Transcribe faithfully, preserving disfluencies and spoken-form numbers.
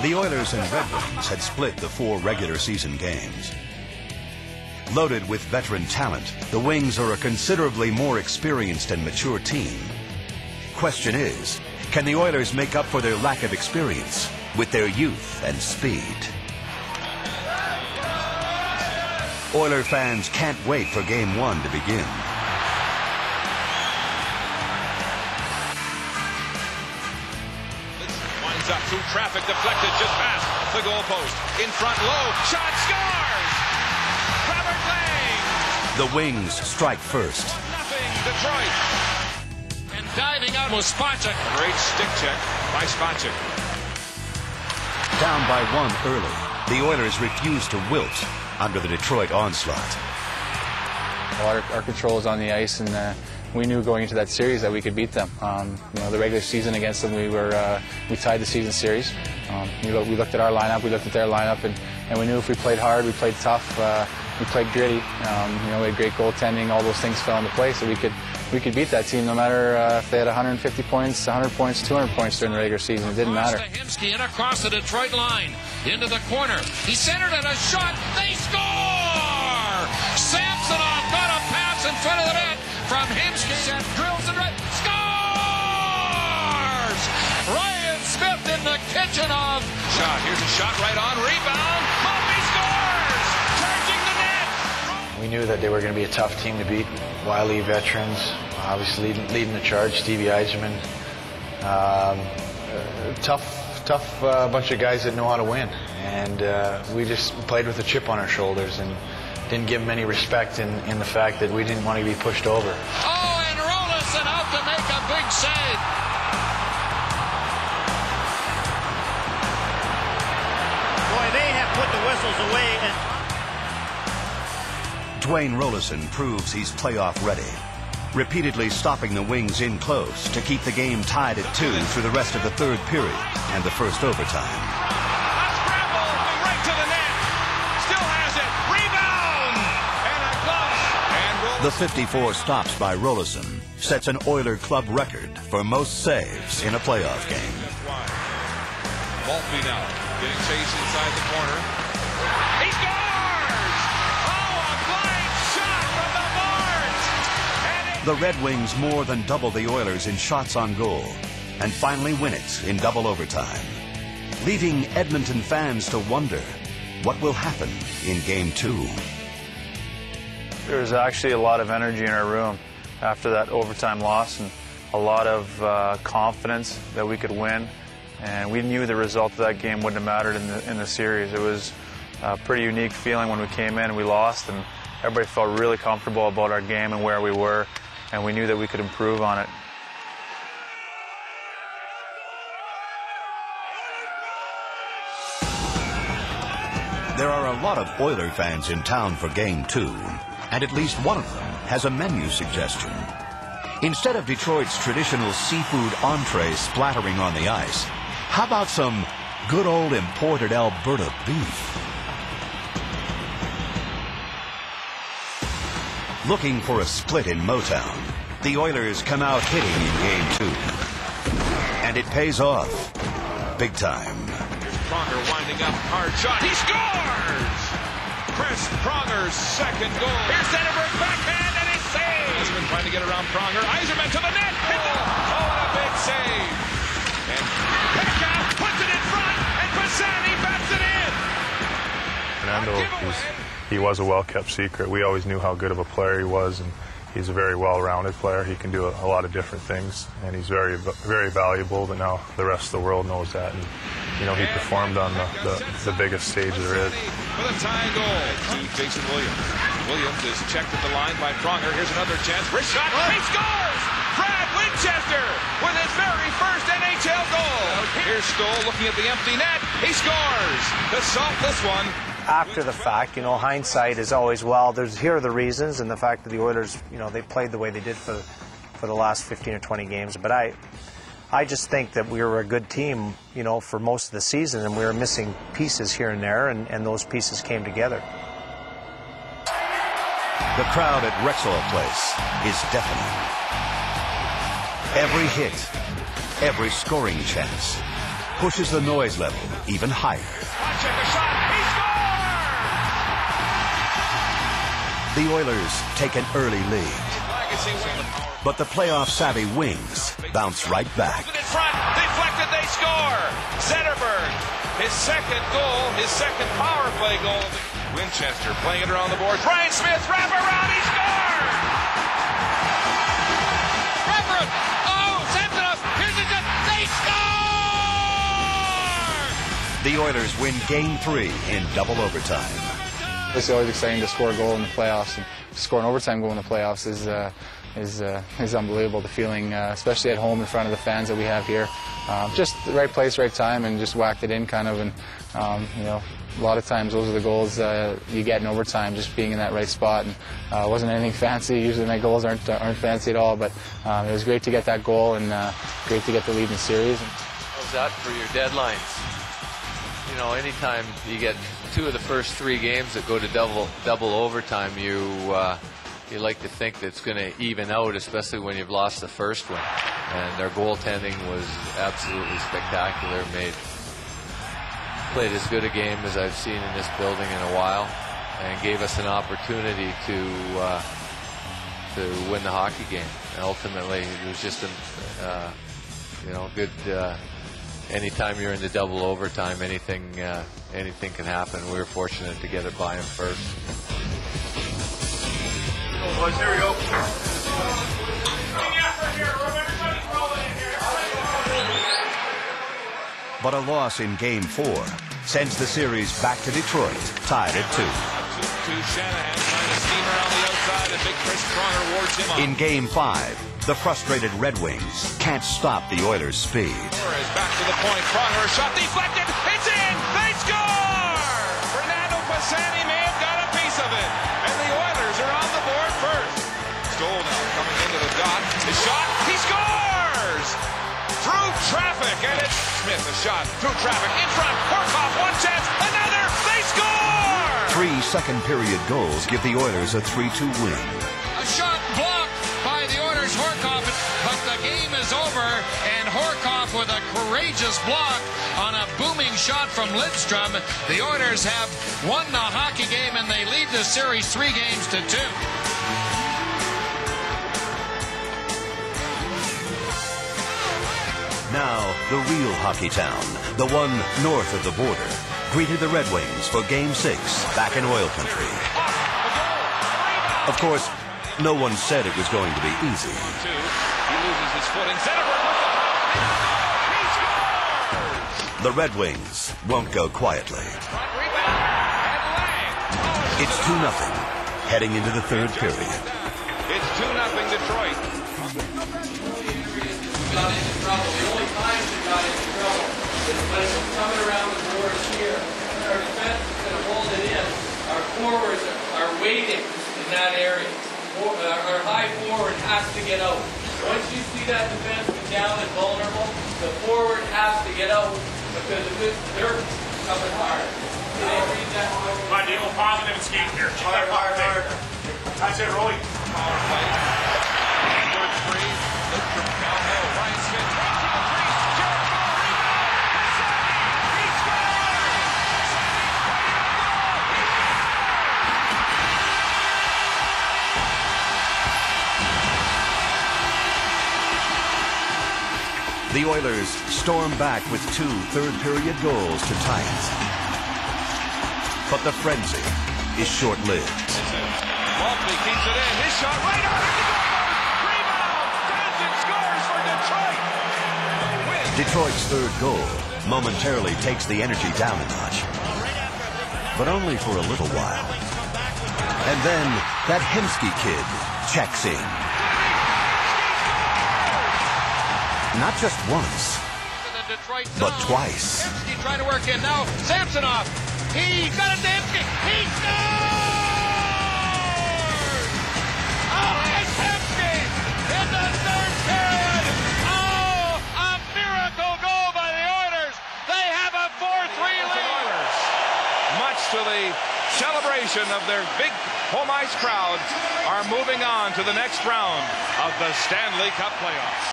The Oilers and Red Wings had split the four regular season games. Loaded with veteran talent, the Wings are a considerably more experienced and mature team. Question is, can the Oilers make up for their lack of experience with their youth and speed? Oiler fans can't wait for Game One to begin. Winds up through traffic, deflected just past the goalpost. In front, low, shot, scores! Robert Lang! The Wings strike first. Nothing, Detroit. And diving out was Spacek. Great stick check by Spacek. Down by one early, the Oilers refuse to wilt under the Detroit onslaught. Well, our, our control is on the ice, and uh, we knew going into that series that we could beat them. Um, you know, the regular season against them, we were uh, we tied the season series. Um, we, lo we looked at our lineup, we looked at their lineup, and, and we knew if we played hard, we played tough, uh, we played gritty. Um, you know, we had great goaltending. All those things fell into place, so we could we could beat that team no matter uh, if they had one hundred fifty points, one hundred points, two hundred points during the regular season. It didn't matter. Hemsky in across the Detroit line, into the corner. He centered at a shot. They score! Samsonov got a pass in front of the net from Hemsky and drills it right. Scores! Ryan Smith in the kitchen of. Shot. Here's a shot right on. Rebound. Murphy scores! Charging the net. We knew that they were going to be a tough team to beat. Wily veterans, obviously leading, leading the charge. Stevie Eiserman. Um, uh, tough, tough uh, bunch of guys that know how to win. And uh, we just played with a chip on our shoulders and didn't give them any respect in, in the fact that we didn't want to be pushed over. Oh, and Rolison out to make a big save. Boy, they have put the whistles away. And Dwayne Rolison proves he's playoff ready, repeatedly stopping the Wings in close to keep the game tied at two through the rest of the third period and the first overtime. A scramble right to the net. Still has it. Rebound! And a glove. And The fifty-four stops by Rolison sets an Oiler club record for most saves in a playoff game. Maltby now getting chased inside the corner. He scores! The Red Wings more than double the Oilers in shots on goal and finally win it in double overtime, leaving Edmonton fans to wonder what will happen in Game Two. There was actually a lot of energy in our room after that overtime loss, and a lot of uh, confidence that we could win. And we knew the result of that game wouldn't have mattered in the, in the series. It was a pretty unique feeling when we came in and we lost, and everybody felt really comfortable about our game and where we were. And we knew that we could improve on it. There are a lot of Oiler fans in town for Game Two, and at least one of them has a menu suggestion. Instead of Detroit's traditional seafood entree splattering on the ice, how about some good old imported Alberta beef? Looking for a split in Motown, the Oilers come out hitting in Game Two. And it pays off. Big time. Here's Pronger winding up. Hard shot. He scores! Chris Pronger's second goal. Here's Zetterberg backhand and he saves! Eiserman trying to get around Pronger. Eiserman to the net. Hit the... Oh, what a big save. And Pekka puts it in front and Pisani bats it in. Fernando, he's, he was a well-kept secret. We always knew how good of a player he was, and he's a very well-rounded player. He can do a, a lot of different things, and he's very, very valuable. But now the rest of the world knows that, and you know he performed on the, the, the biggest stage there is. For the tying goal to Jason Williams. Williams is checked at the line by Pronger. Here's another chance. Wrist shot. He scores! Brad Winchester with his very first N H L goal. Here's Stoll looking at the empty net. He scores to salt this one. After the fact, you know, hindsight is always, well, there's here are the reasons, and the fact that the Oilers, you know, they played the way they did for for the last fifteen or twenty games. But I I just think that we were a good team, you know, for most of the season, and we were missing pieces here and there, and, and those pieces came together. The crowd at Rexall Place is deafening. Every hit, every scoring chance, pushes the noise level even higher. Watch it, the shot, he scores! The Oilers take an early lead. Legacy win. But the playoff-savvy Wings bounce right back. In front, deflected, they score! Zetterberg, his second goal, his second power play goal. Winchester playing it around the boards. Brian Smith, wrap around, he scores! Reverend! Oh, Samsonov! Here's the shot! They score! The Oilers win Game three in double overtime. It's always exciting to score a goal in the playoffs, and to score an overtime goal in the playoffs is uh, is uh, is unbelievable. The feeling, uh, especially at home in front of the fans that we have here, um, just the right place, right time, and just whacked it in, kind of. And um, you know, a lot of times those are the goals uh, you get in overtime, just being in that right spot. And uh, it wasn't anything fancy. Usually my goals aren't uh, aren't fancy at all, but um, it was great to get that goal and uh, great to get the lead in the series. How's that for your deadlines? You know, anytime you get two of the first three games that go to double double overtime, you uh, you like to think that it's going to even out, especially when you've lost the first one. And their goaltending was absolutely spectacular. Made played as good a game as I've seen in this building in a while, and gave us an opportunity to uh, to win the hockey game. And ultimately, it was just a uh, you know good. Uh, Anytime you're in the double overtime, anything uh, anything can happen. We were fortunate to get it by him first. Oh, boys, here we go. But a loss in Game four sends the series back to Detroit, tied at two. To Shanahan, trying to steam around the outside, and big Chris Pronger wards him off. In Game five, the frustrated Red Wings can't stop the Oilers' speed. Torres back to the point. Pronger, shot deflected. It's in. They score! Fernando Pisani may have got a piece of it, and the Oilers are on the board first. Stoll now coming into the dot. His shot. He scores! Through traffic, and it's Smith. A shot through traffic in front. Horkoff, one chance. Another. They score! Three second-period goals give the Oilers a three two win. A shot blocked by the Oilers' Horkoff, but the game is over, and Horkoff with a courageous block on a booming shot from Lidstrom. The Oilers have won the hockey game, and they lead the series three games to two. Now, the real hockey town, the one north of the border, greeted the Red Wings for Game six back in oil country. Of course, no one said it was going to be easy. Two. He loses his footing. Zetterberg. He scores! The Red Wings won't go quietly. Front rebound. And Lang. It's two nothing, heading into the third period. It's two nothing Detroit. Got into trouble. The only time they got into trouble is when it was coming around the boards here. Our defense is going to hold it in. Our forwards are waiting in that area. Our high forward has to get out. Once you see that defenseman down and vulnerable, the forward has to get out because they're coming hard. Did they read that? Come on, Dale, positive and skate here. Check that Hard, hard, hard. That's it, Rolly. Power play. Third three. Lidstrom downhill. Ryan Smith right to the crease. Jared Ball rebound. He scores! The Oilers storm back with two third-period goals to tie it. But the frenzy is short-lived. Maltby keeps it in. His shot right on it. Rebound. Johnson scores for Detroit. Win. Detroit's third goal momentarily takes the energy down a notch. But only for a little while. And then that Hemsky kid checks in. Not just once, but twice. Hemsky trying to work in now. Samsonov. He got it to Hemsky. He scores! Oh, it's Hemsky in the third period. Oh, a miracle goal by the Oilers. They have a four three lead. Much to the celebration of their big home ice crowds, are moving on to the next round of the Stanley Cup playoffs.